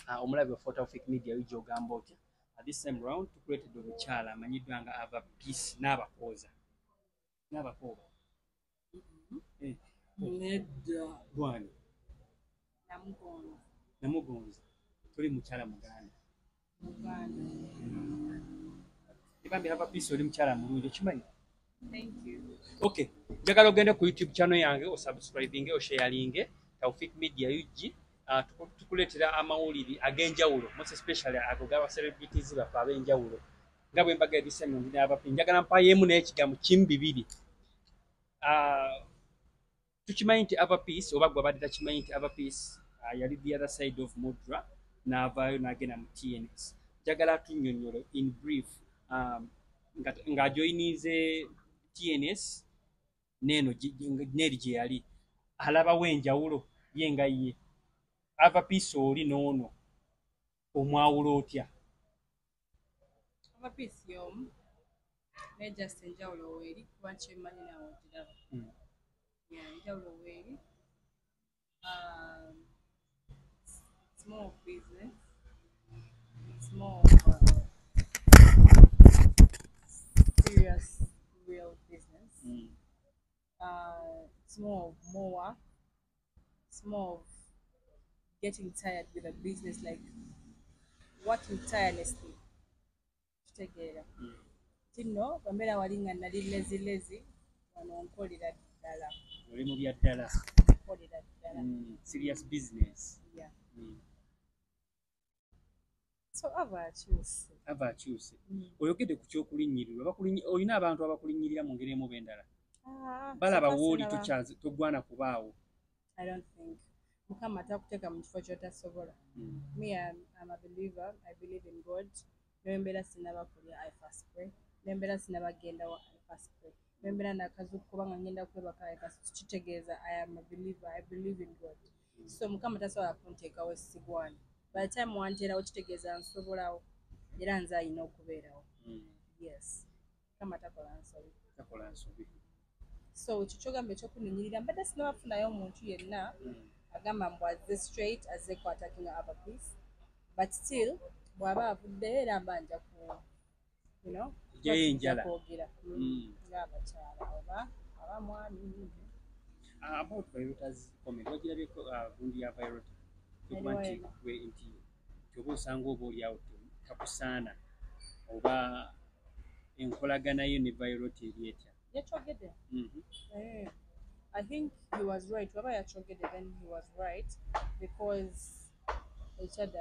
omulabi wa Photographic Media ujogamba otya. This time round tukuleetedde omukyala amanyiddwa nga Ava Peace n'abakooza. N'abakooba. Nedda. Gwani. Namugonza. Tuli mukyala Muganda. Ibambi Ava Peace oli mukyala mulungi okimanyi? Thank you. Okay. Njagala ogende ku YouTube channel yange osubscribinge osharinge Taufik Media UG. Tukuleetera amawulire ag'enjawulo most especially ago gaba celebrities bafa ab'enjawulo nga bwe mbaga ebisemu ndi n'abapinja njagala mpayeemu n'ekigambo kimu bibiri. Tukimanyi nti Ava Peace oba gwe abadde takimanyi nti Ava Peace yali the other side of Mudra n'avaayo n'agenda mu TNS. Njagala tunnyonnyole in brief ng'ajoyinize TNS neeno neeri gye yali alabawo enjawulo ye nga ye. Ava Peace oli n'ono omwawula otya? Ava Peace y'omu naye just enjawulo weeri kuba nkyemmanyi naawe ogiraba. Enjawulo weeri. It's more of business. It's more of serious, real business. It's more work. It's more of getting tired with a business, like working tirelessly. Together. Tino, bamera walinga nali lazy. Wano nkolera ddala. Oli mu bya ddala. Nkolera ddala. Serious business. Yeah. So Ava akyuse. Oyogedde ku ky'okulinnyirirwa. Olina abantu abakulinnyirira mu ngeri emu b'endala. Balaba wooli togwana kubaawo. I don't think. Mukama atakuteeka mu kifo ky'otasobola. Me, I'm a believer. I believe in God. Nembeera sinaba kulya, I fast pray. Nembeera sinaba genda wa, I fast pray. Nembeera nakazuukuka kubanga ngenda kwebaka, I fast. Kitegeeza, I am a believer. I believe in God. So Mukama tasobola kunteekawo sigwana. By the time wanteerawo kitegeeza nsobolawo. Era nze alina okubeerawo. Yes. Mukama takola nsobi. So kikyogamba ekyokuninnyirira mbadde sinabafunayo omuntu yenna agamba mbu azze straight azze kwatakinga Ava Peace, but still bw'aba avuddeyo era mba nja kwogera ng'abakyala oba abamwami. About Violet's comment, wagirabyeko gundi ya Violet tukuba nti oba osanga oba oli awo takusaana oba enkolagana ye ne Violet eri etya? Yachogede. I think he was right. Whoever yachogede, then he was right because each other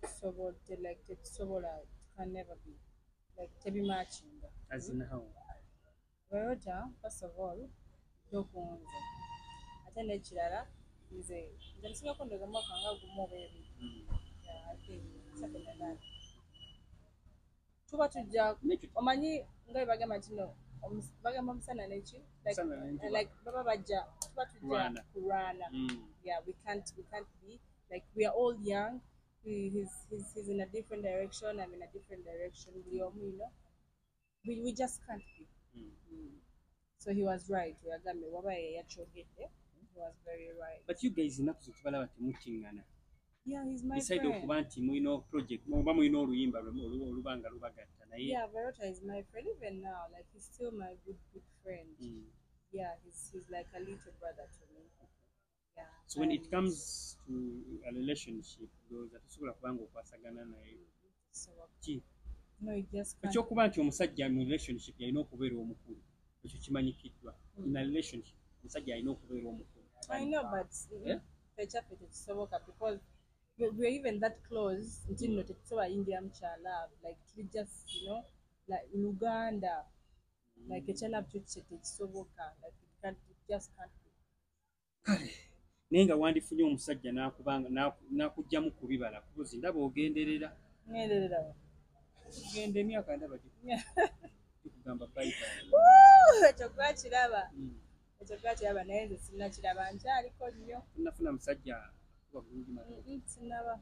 can never be like to be matching. As in how? Viola, first of all, dokunze. Atende chirara nze nsinga kondoza mwaka nga gumo bebi. Yeah, I think second and that. Tuba tujja omanyi ngabe bagamba kino bagamba musana neki like baba bajja tuba tujja kurana. Yeah, we can't be like we are all young. He's in a different direction, I'm in a different direction. We just can't be. So he was right. He was very right. But you guys not to follow mutingana. Yeah, he's my Beside friend. Beside of Banti, we know project. Yeah, Verota is my friend even now. Like he's still my good friend. Yeah, he's like a little brother to me. Yeah. So when it comes to a relationship, those that sort of bango pasagana na no, it just can't. Ekyokuba nti omusajja mu relationship yalina okubeera omukulu. Ekyo kimanyikiddwa. In a relationship, omusajja yalina okubeera omukulu. I know, but because we're even that close until not so India love. Like we just, like Uganda, like a child to soboka, like it just can't be. Nenga wandifunye omusajja n'akugyamu ku bibala kubuzi ndaba ogenderera. Ngenderera. Genda emyaka ndaba tukugamba bayita. Ekyo kwakiraba. Ekyo kwakiraba naye nze sinnakiraba nkyaliko nnyo. Nafuna musajja kuba bulungi matoka. Sinaba.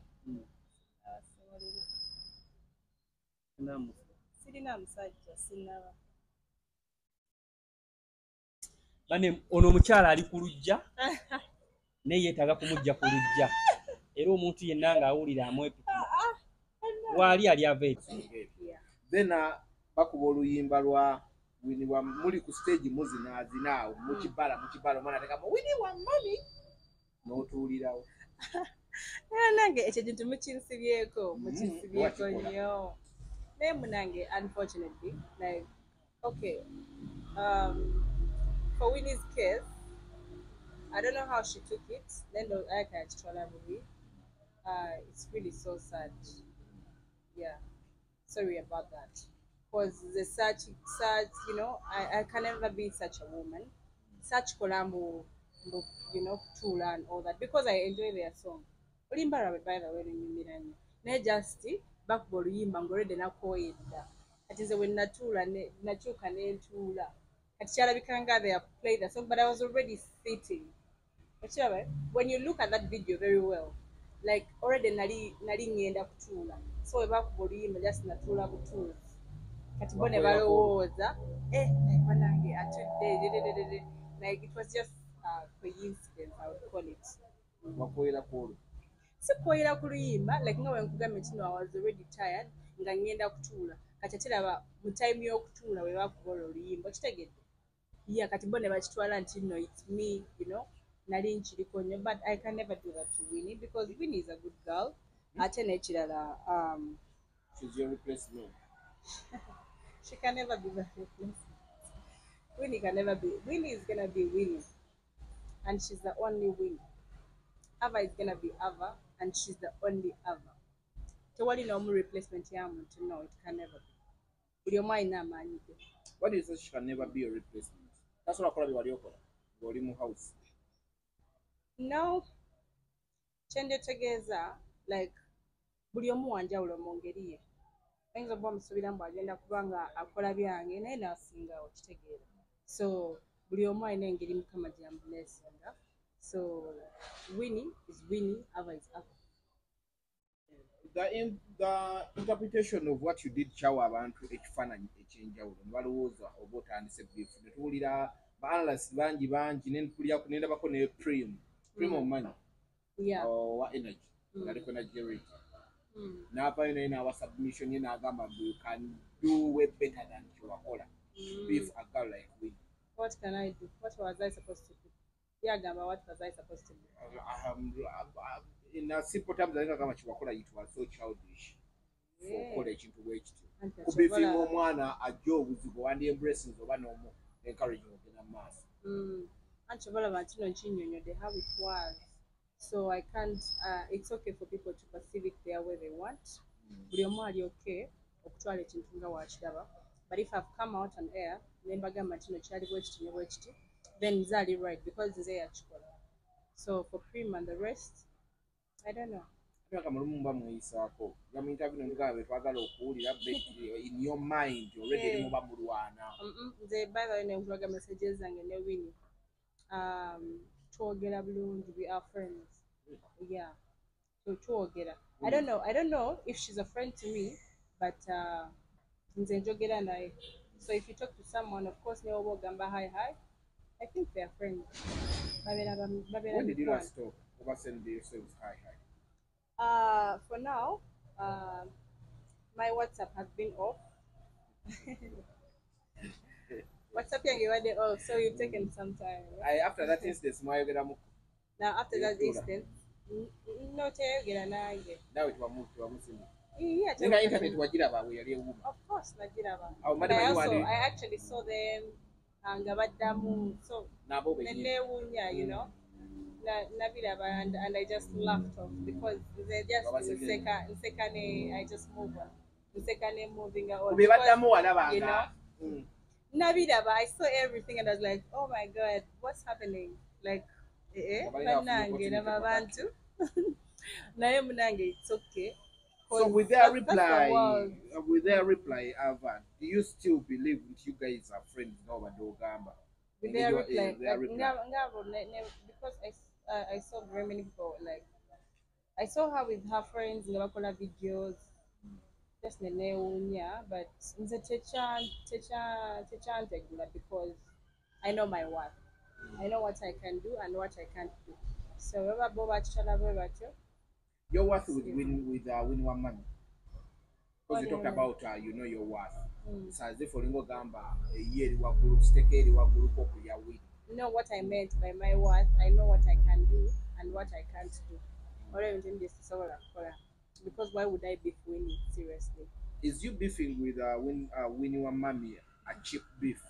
Sirina musajja sinaba. Bane ono omukyala ali ku lujja. Naye yeetaaga kumujja ku lujja. Era omuntu yenna ng'awulira amwepikira wali ali ave then bakuba oluyimba lwa Winnie wa muli ku stage muzinaawo mukibala omwana atekamu Winnie wa mami n'otuulirawo. Nange ekyo kintu mukinsibyeko nnyo naye munange unfortunately like okay for Winnie's case I don't know how she took it then akayakitwala bubi. It's really so sad. Yeah, sorry about that because the such you know I can never be such a woman such kolambo tula and all that because I enjoy their song. Olimba rabe by the way lunyumira nnyo naye just bakuba oluyimba ng'olwedde nakooyedda kati nze when natuula nakyuka n'entuula kati kyalabika nga they have played the song but I was already sitting. When you look at that video very well like already nali ngenda kutuula so we bakuba oluyimba just natuula butuuzi kati bo ne balowooza banange atudde like it was just coincidence I would call it. Wakoyera kwolwo sikwoyera ku luyimba like nga wenkugambye kino I was already tired nga ngenda kutuula kati ateraba mu time y'okutuula we bakuba oluyimba okitegedde kati bo ne bakitwala nti no it's me nali nkiriko nnyo but I can never do that to Winnie because Winnie is a good girl ate n'ekirala she's your replacement. She can never be the replacement. Winnie can never be. Winnie is gonna be Winnie and she's the only Winnie. Ava is gonna be Ava and she's the only Ava. Tewali n'omu replacement ya muntu. No, it can never be. Buli omu alina amaanyi ge. What is it she can never be your replacement? That's what akola bye wali okola ng'oli mu house. No, kyendetegeeza like buli omu wanjawulo mu ngeri ye ayinza okuba musuubira mbu agenda kuba nga akola byange naye n'asingawo kitegeera so buli omu alina engeri mukama gy'amuleesinga so Winnie is Winnie, Ava is Ava. The interpretation of what you did kyawa abantu ekifaananyi ekyenjawulo ne balowooza oba otandise bifu ne tuwulira ba-analyst bangi nendabako ne Prim omumanyi owa energy ngaliko energy rate n'avaayo naye n'awa submission ye n'agamba you can do way better than kyewakola beef a girl like Winnie. What can I do? What was I supposed to do? Yagamba what was I supposed to do? In a simple terms I agamba kyewakola it was so childish okukola ekintu bwekityo kubivinga omwana ajja obuzibu wandi embraces oba n'omu encouraging ogenda mu maaso. Anti obalaba nti no nkinyonyodde how it was so I can't it's okay for people to perceive it their way they want buli omu ali okay okutwala ekintu nga wakiraba but if I've come out on air ne mbagamba nti no kyali bwekiti ne bwekiti then nze ali right because nze yakikola so for Prim and the rest I don't know. Akamulimu mba mweyisaako nga mu interview nendugaba betwagala okuwulira in your mind already erimu bamulwana. Nze by the way nenkulaga messages zange ne Winnie twogera bulungi we are friends. Yeah, so twogera I don't know if she's a friend to me but nze njogera naye so if you talk to someone of course ne oba ogamba hi I think they are friends. When did you last talk over sending yourselves hi? For now my WhatsApp has been off. WhatsApp yange wadde off so you've taken some time. After that instance mwayogera mu now after that instance no teyogera nange nawe twamusimu nga internet wagiraba bwe yali ewuma. Of course nagiraba I actually saw them nga baddamu so nenewuunya nabiraba and I just laughed off because they just nsekane I just move on nsekane moving on nabiraba I saw everything and I was like oh my god what's happening like banange nababantu naye munange it's okay. So with their reply, Ava, do you still believe that you guys are friends now? With their reply, because I saw very many people like I saw her with her friends in the videos. Just but nze techantegula because I know my worth. I know what I can do and what I can't do. So your worth with Winnie One Money. because you talked about you know your worth. So as if olingo gamba year wagulu stekeri wagulu ko ya win. You know what I meant by my worth. I know what I can do and what I can't do. Because why would I beef Winnie? Seriously. Is you beefing with Winnie or Mommy a cheap beef?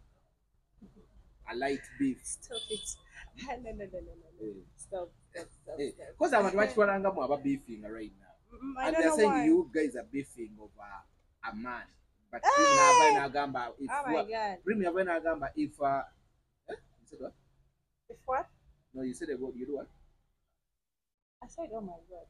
A light beef? Stop it. No. Stop. Because I'm watching beefing right now. I and don't they're know saying why. you guys are beefing over a man. But if Oh my God. you said what? If what? No, you said about you do what? I said, oh my God.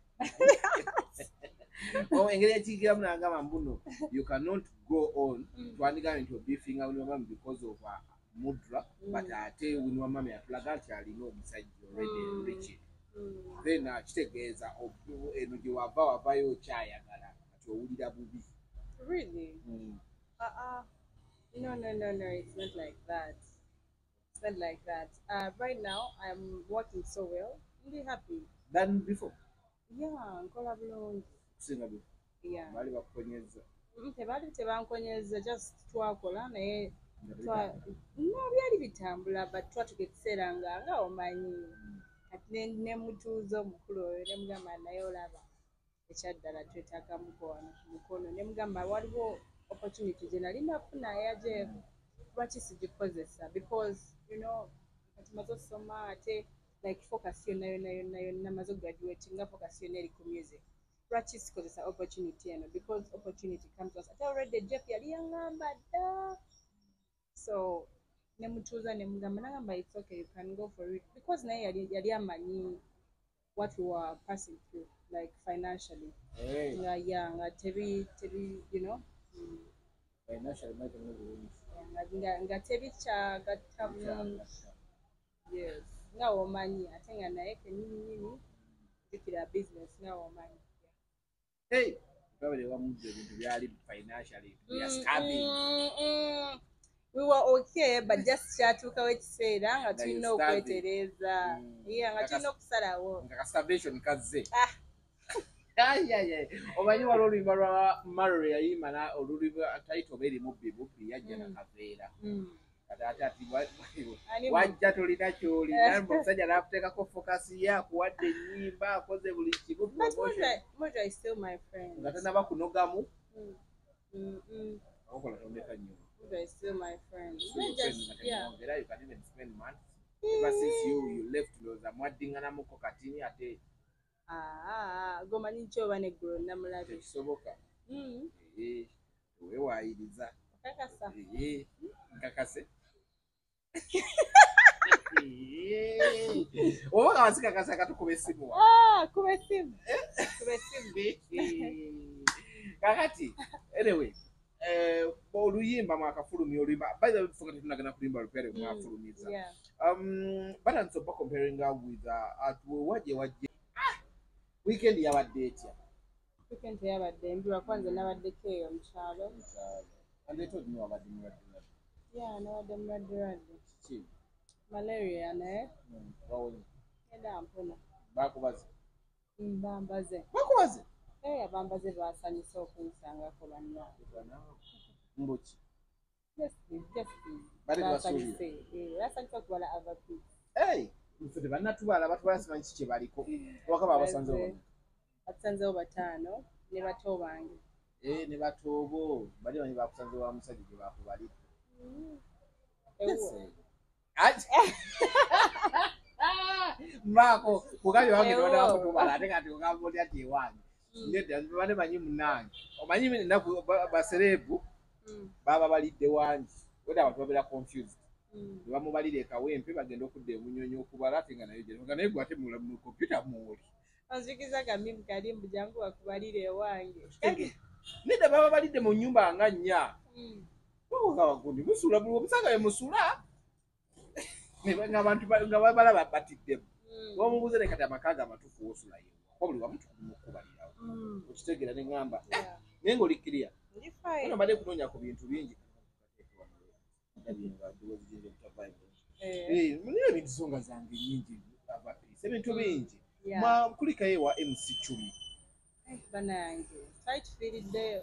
Oh, you cannot go on to undergo into beefing because of mudra, but I tell you, when your mommy at Lagati, you know, beside you already rich. Then I take as a you are bow by your chai at your woody booby. Really? No, it's not like that. It's not like that. Right now, I'm working so well. I'm really happy. Than before? Yeah, I'm Singable. Yeah. Just twakola naye byali bitambula but twatuka ekiseera nga omanyi kati ne mutuuza omukulu oyo ne mugamba naye olaba ekyaddala twetaagamuko wano ku mukono ne mugamba waliwo opportunity gye nali nafuna yaje lwaki sigikozesa because you know kati maze osoma ate like focus yonna maze graduate nga focus yonna eri ku music. Practice because it's an opportunity because opportunity comes to us. I already Jeff yali yangamba da. So nemutuza nemugamba nagamba it's okay, you can go for it because na yali amanyi what we were passing through like financially. Yeah, tebi you know. Financially nga tebi cha gatamu. Yes. Nga omanyi atenga naye kenyini dikira business nga omanyi. Hey, probably one financially. We are starving. We were okay, but just chatuka wekiseera nga tulina okwetereza. Yeah, nga tulina okusalawo. Nga starvation kaze. Omanyi waliwo oluyimba lwa Mary yayimba na olulimi title beri mubbi yajja na kaveera. Wajja tolina kyolina omusajja n'akuteekako focus ye akuwadde ennyimba akoze buli kimu Mojo is still my friend nga tanaba kunogamu okola tondeka nnyo Mojo is still my friend you can even spend months ever since you left loza mwaddinganamuko katini ate gomanyi nkyoba neggulu namulabe kisoboka wewaayiriza kakasa nkakase oba wasika kasa katukuba essimu kuba essimu kakati anyway oluyimba mwakafulumya oluyimba by the way before tunagana kulimba lupere mwafulumiza but I'm so comparing with wajje weekend yabadde etya weekend yabadde mbiwa kwanza nabaddeko eyo mukyalo and they told me wabadde mulwadde nabadde mulwadde ki malaria naye wawonye enda mpona bakubaze bambaze abambaze basanyusa okunsangako bannange mbuki basanyusa okubala avapis ffe tebannatubala batubala simanyi ki kye baliko waka babasanzewo batusanzewo 5 ne bato bange ne batoobo bali banyi bakusanze wa musajja gye bakubalira Mako kugabi wange nona kutubala ate kati ukamboli ati wange ndedde bane manyi munange omanyi mimi naku baserebu baba balidde wange weda abantu babera confused bamubalire kawempe bagenda okudde emunyonyo okubala ate nga nayo gye nga naye gwate mu computer muuli anzikiza kamim kalimbu jangu akubalire wange nida baba balidde mu nyumba nga nnya nga wagundi musula buli omusanga ye musula nga abantu nga balaba batiddemu bamubuuze ne kati amakaga amatuufu wosula ye kuba buli wamu tukumukubalirawo okitegeera ne ŋŋamba naye ng'olikkiriya ono badde kunoonya ku bintu bingi naye ebintu songa zange nyingi abapisa ebintu bingi kulikayo ewa MC10 Banange. Try to feel it there.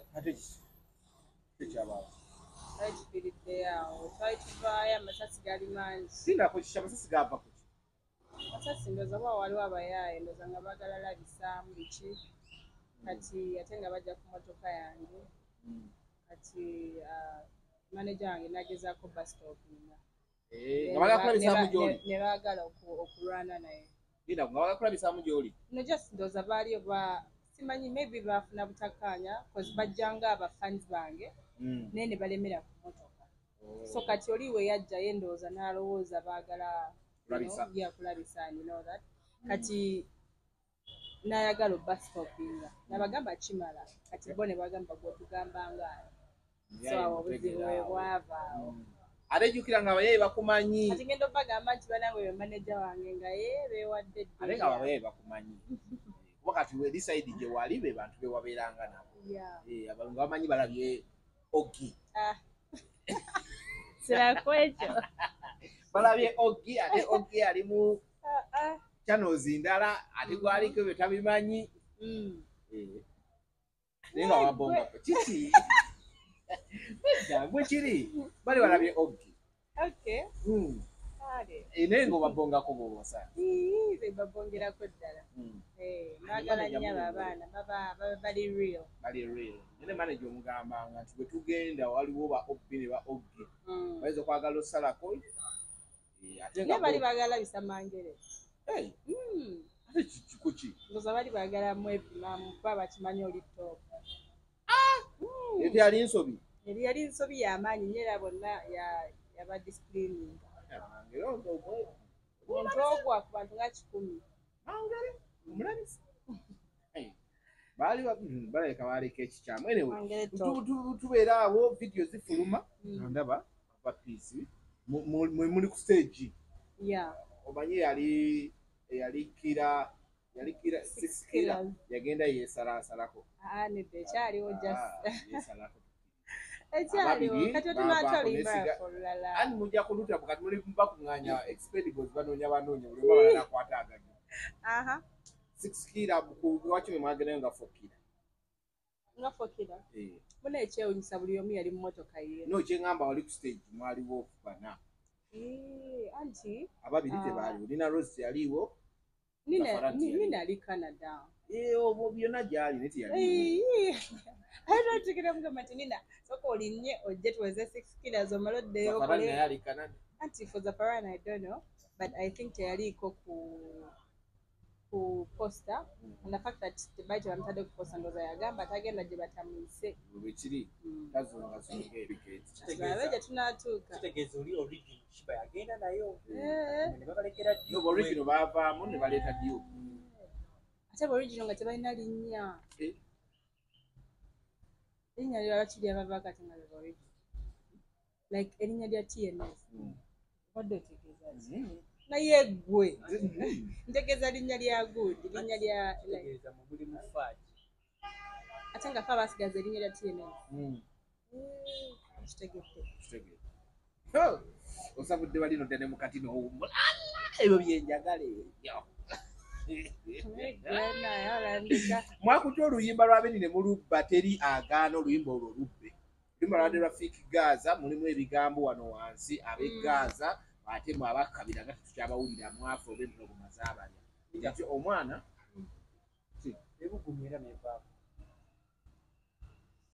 Try to feel it there. Try to fire amasasi gali mangi. Sinda kuchisha amasasi gava kuki. Amasasi ndoza bwa waliwo abayaye ndoza nga bagala labisaamu biki. Kati ate nga bajja ku motoka yange. Kati manager wange nagezaako bus stop nga. Nga bagakulabisaamu gy'oli. Ne baagala okulwana naye. Linda nga bagakulabisaamu gy'oli. No just ndoza baali simanyi maybe baafuna butakkaanya because bajjanga abafans bange naye ne balemera ku motoka. So kati oli we yajjayo endowooza n'alowooza baagala kulabisa and you know that. Kati n'ayagala obasitopinga nabagamba kimala kati bo ne bagamba gwetugambanga so awo obuzibu bwe bwavaawo. Ate jjukira nga abayayi bakumanyi. Kati ngenda obagamba nti banange be manager wange nga beewadde dde. Ate nga abayayi bakumanyi. Wakati we decide gye wali be bantu be wabeeranga nabo. Abantu bamanyi balabye Ogi. Sirako ekyo. Balabye Ogi ate Ogi ali mu channels ndala ate gwaliko bye tabimanyi. Naye nga wabonga kiki? Gwe kiri bali balabye Ogi. Okay. Naye nga obabongako bw'osa. Babongerako ddala. Baagala nnyo abaana baba bali real. Bali real. Nene manager omugambanga nti bwe tugenda waliwo ba Ogi ne ba Ogi. Bayinza okwagala osalako. Ate nga bali baagala bisamangere. Ate kikuki? Ndoza bali baagala mwepimamu kuba bakimanyi oli top. Eti yali nsobi? Yali nsobi y'amaanyi nnyo era bonna yaba disciplining. Omuntu ogwa ku bantu nga 10. Omulabisi? Balabika baaleka ekikyamu. Anyway, tubeera awo video zifuluma. Ndaba aba piisi. Muli ku stage. Omanyi yali kira 6 kira yagenda yeesalasalako. Nedda ekyaliwo yeesalako. Ekyaliwo kati otunatwalimba olulala. Ani mujja kuluta kati muli bakuŋŋaanya expendables banoonya buli oba balala akwata agadi. 6 kira wakime mwagendayo nga 4 kira. Nga 4 kira? Muna ekyewunyisa buli omu yali mu motoka ye. No kyeŋŋamba wali ku stage mwaliwo bana. Anti ababiri tebaaliwo. Nina Rose yaliwo. Nina ali Canada. Obwo byonna gyali ne teyaliwo. Ayinategera mugamba nti Nina soka olinnye ojje tuweze 6 kilos omala oddeyo okole. Anti for Zafarana I don't know but I think teyaliko ku poster and the fact that tebaite bamutadde ku poster ndoza yagamba tagenda gye batamwise. Bwekiri tazonga zonga ebikeeti. Abeja tunatuuka. Kitegeeza oli origin Shiba yagenda nayo. Ne babalekera ddio. Original baavaamu ne baleeta ddio. Ate original nga tebalina linnya. Linnya lya kiri abava kati nga lya original. Like erinnya lya TNS. Wadde otegeeza naye gwe ntegeeza linnya lya good linnya lya tegeeza mu buli mufaaji ate nga fa basigaza erinnya lya TNS. Kitegedde. Osabudde balino ddene mu kati n'owummula ebyo byenjagala ebyo. Mwakutya oluyimba lwa Beni ne mulubba teri agaana oluyimba olwo lubbe. Oluyimba lwa Rafiki Gaza mulimu ebigambo wano wansi ab'e Gaza ate mwe abakabira nga tukyabawulira mwafu oba enogo mazaabalya. Ekyo omwana ebugumira n'evaamu.